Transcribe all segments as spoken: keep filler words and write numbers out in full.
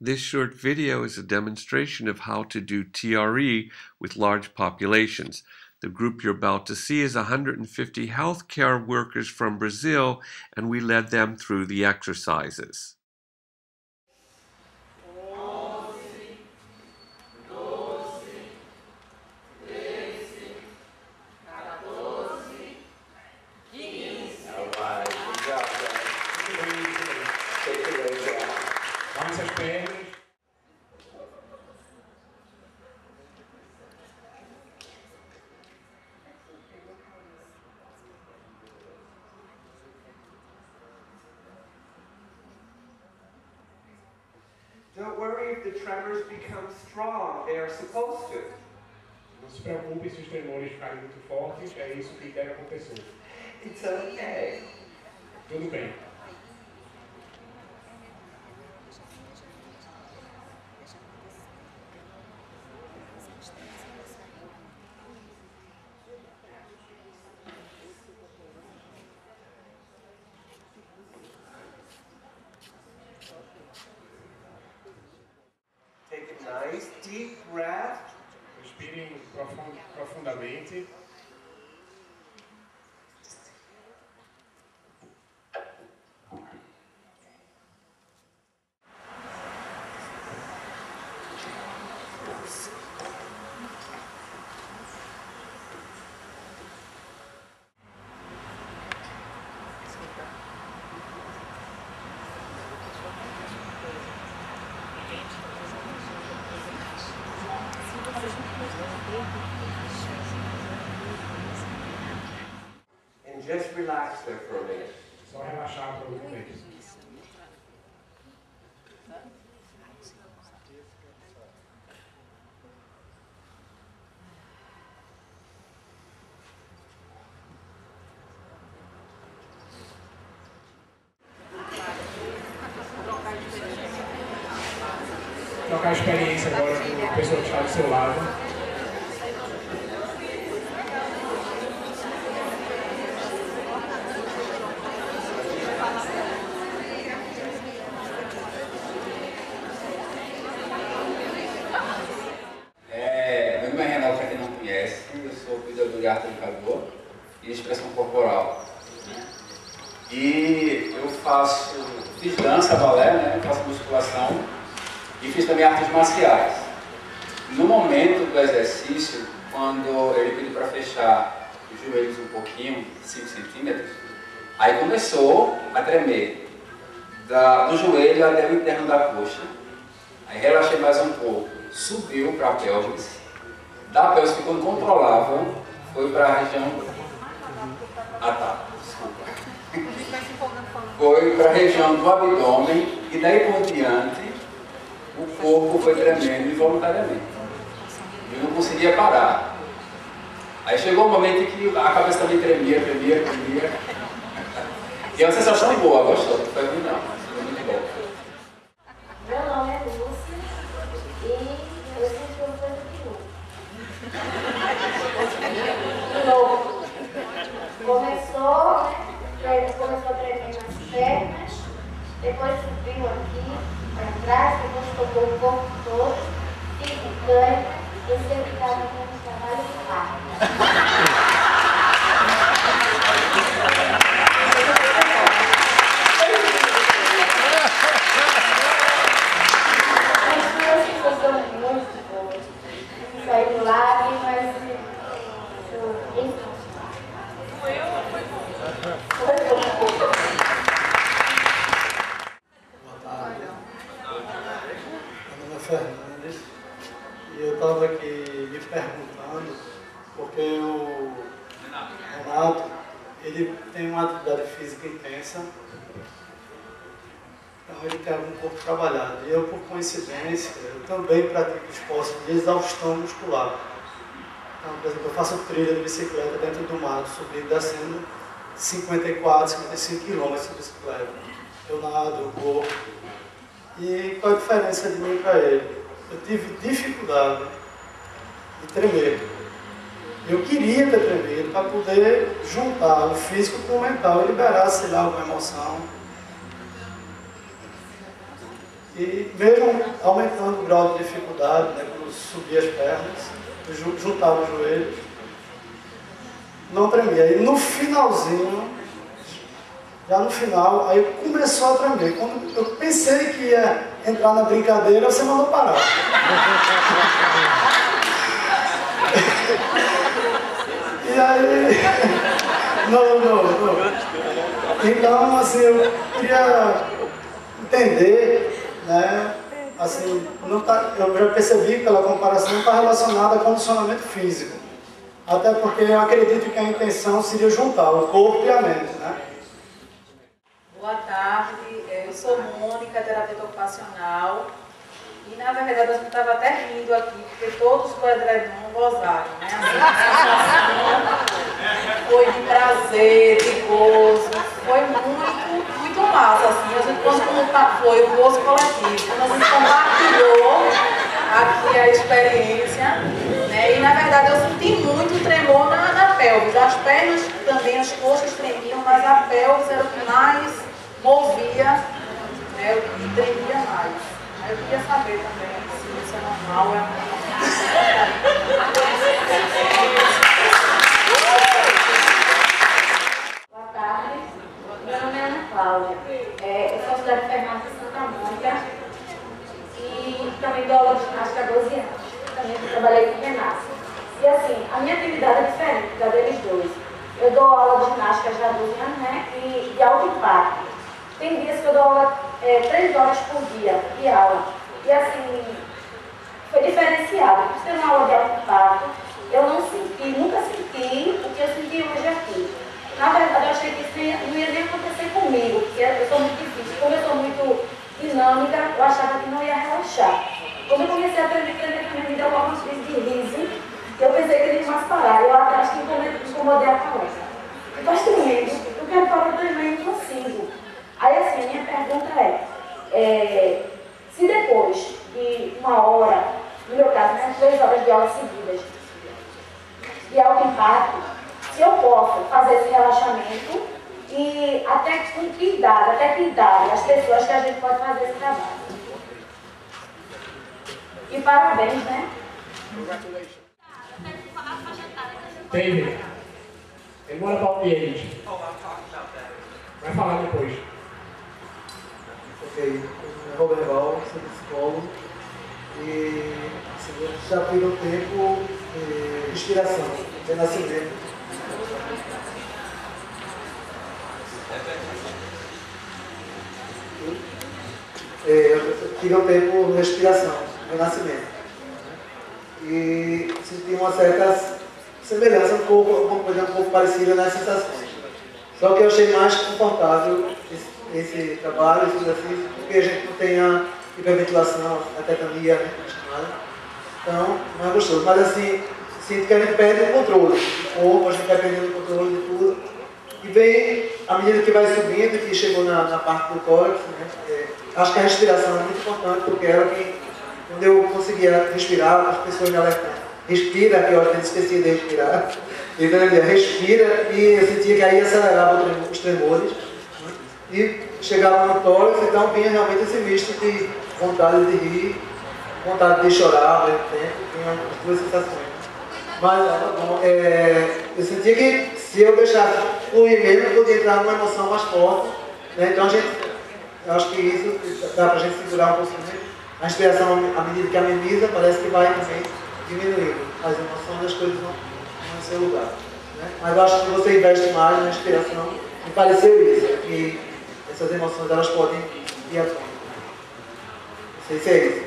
This short video is a demonstration of how to do T R E with large populations. The group you're about to see is one hundred fifty healthcare workers from Brazil, and we led them through the exercises. Don't worry if the tremors become strong, they are supposed to. Não se preocupe se os tremores ficarem muito fortes, é isso que deve acontecer. It's okay. Tudo bem. Take a nice deep breath. Respirem profund, profundamente. And just relax there for a minute. Só relaxar por um momento. Trocar a experiência agora com a pessoa que está do seu lado. Articulador e expressão corporal. E eu faço, fiz dança, balé, né? Faço musculação e fiz também artes marciais. No momento do exercício, quando ele pediu para fechar os joelhos um pouquinho, cinco centímetros, aí começou a tremer da, do joelho até o interno da coxa. Aí relaxei mais um pouco, subiu para a pelvis, da pelvis ficou incontrolável. Foi para a região... Ah tá, desculpa. Foi para a região do abdômen e daí por diante o corpo foi tremendo involuntariamente. Eu não conseguia parar. Aí chegou um momento em que a cabeça também tremia, tremia, tremia. E é uma sensação boa, gostou? Não foi ruim não, foi muito bom. Meu nome é Lúcia e eu senti uma coisa de novo. De novo. Começou, né? Começou a tremer nas pernas, depois subiu aqui para trás, depois tocou o corpo todo, fica ganho, e você ficava no trabalho de parto. Saiu lágrimas, foi eu ou foi bom? Foi bom. Boa tarde. Meu nome é Fernandes e eu estava aqui me perguntando porque o Renato ele tem uma atividade física intensa, então ele tem algum corpo trabalhado. E eu, por coincidência, eu também pratico esporte de exaustão muscular. Então, por exemplo, eu faço trilha de bicicleta dentro do mato, subindo e descendo cinquenta e quatro, cinquenta e cinco quilômetros de bicicleta. Eu nado, eu corro. E qual a diferença de mim para ele? Eu tive dificuldade de tremer. Eu queria ter tremido para poder juntar o físico com o mental e liberar, sei lá, alguma emoção. E mesmo aumentando o grau de dificuldade, né, quando subia as pernas, eu juntava os joelhos, não tremia. E no finalzinho, já no final, aí começou a tremer. Quando eu pensei que ia entrar na brincadeira, você mandou parar. E aí... Não, não, não. Então, assim, eu queria entender, né, assim, não tá, eu já percebi que pela comparação não está relacionada a condicionamento físico. Até porque eu acredito que a intenção seria juntar o corpo e a mente, né? Boa tarde, eu sou Mônica, terapeuta ocupacional. E na verdade a gente estava até rindo aqui, porque todos os edredom gozaram, né? Foi de prazer, de gozo, foi muito, muito massa, assim. A gente quando foi o gozo coletivo, quando a gente compartilhou aqui a experiência, né? E na verdade eu senti muito tremor na, na pelvis. As pernas também, as coxas tremiam, mas a pelvis era o que mais movia, né? O que tremia mais. Eu queria saber também se isso é normal, é Boa tarde, meu nome é Ana Cláudia, é, eu sou estudante de enfermagem de Santa Mônica e também dou aula de ginástica há doze anos, também trabalhei com Renasce. E assim, a minha atividade é diferente da deles dois. Eu dou aula de ginástica já há doze anos, né, e de alto impacto. Tem dias que eu dou aula é, três horas por dia de aula. E assim, foi diferenciado. Por ser uma aula de alto impacto, eu não senti, nunca senti o que eu senti hoje aqui. Na verdade, eu achei que isso não ia nem acontecer comigo, porque eu sou muito difícil. Como eu sou muito dinâmica, eu achava que não ia relaxar. Quando eu comecei a aprender, aprender também me deu algumas vezes de riso, eu pensei que ele ia mais parar. Eu até acho que incomodei a cabeça. Eu estou tremendo, eu quero parar também, não consigo. Aí assim, a minha pergunta é, é, se depois de uma hora, no meu caso, né, três horas de aula seguidas, de alto impacto, se eu posso fazer esse relaxamento e até com que idade, até que idade, as pessoas que a gente pode fazer esse trabalho. E parabéns, né? David, and what about the age? Vai falar depois. Ok, eu sou Robert Val, sou psicólogo e assim, eu já fui no tempo de inspiração, de nascimento. Eu tive um tempo de respiração, de nascimento. E senti uma certa semelhança, um pouco, uma coisa um pouco parecida nas sensações. Só que eu achei mais confortável esse esse trabalho, esse exercício, porque a gente não tem a hiperventilação, a tetania, né, então não é gostoso. Mas assim, sinto que a gente perde o controle do corpo, a gente vai perdendo o controle de tudo. E vem, à medida que vai subindo, que chegou na, na parte do tórax, né, é, acho que a respiração é muito importante, porque era que, quando eu conseguia respirar, as pessoas me alertam, respira, que eu até esqueci de respirar, então ele respira, e eu sentia que aí acelerava os tremores. E chegava no tórax, então vinha realmente esse misto de vontade de rir, vontade de chorar ao mesmo tempo, vinha as duas sensações. Mas bom, é, eu sentia que se eu deixasse fluir mesmo, eu podia entrar numa emoção mais forte, né? Então a gente, eu acho que isso dá para a gente segurar um pouquinho. A inspiração, à medida que ameniza, parece que vai também diminuindo. As emoções, as coisas não vão no seu lugar. Né? Mas eu acho que você investe mais na inspiração, me pareceu isso, que essas emoções elas podem ir à tona. Não sei se é isso.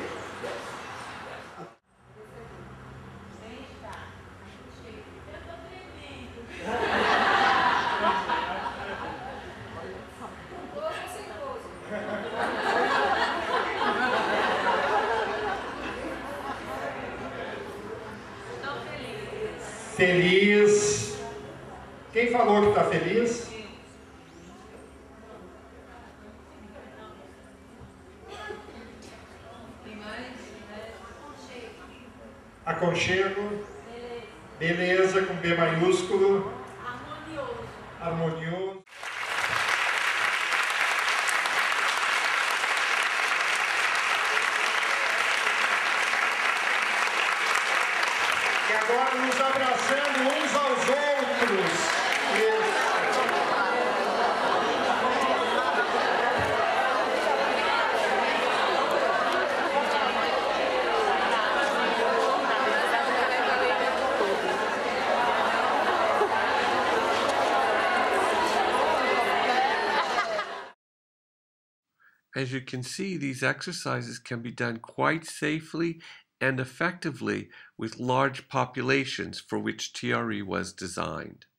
Feliz. Quem falou que está feliz? Aconchego, beleza com B maiúsculo, harmonioso. harmonioso. E agora nos abraçando uns aos outros. Isso. As you can see, these exercises can be done quite safely and effectively with large populations for which T R E was designed.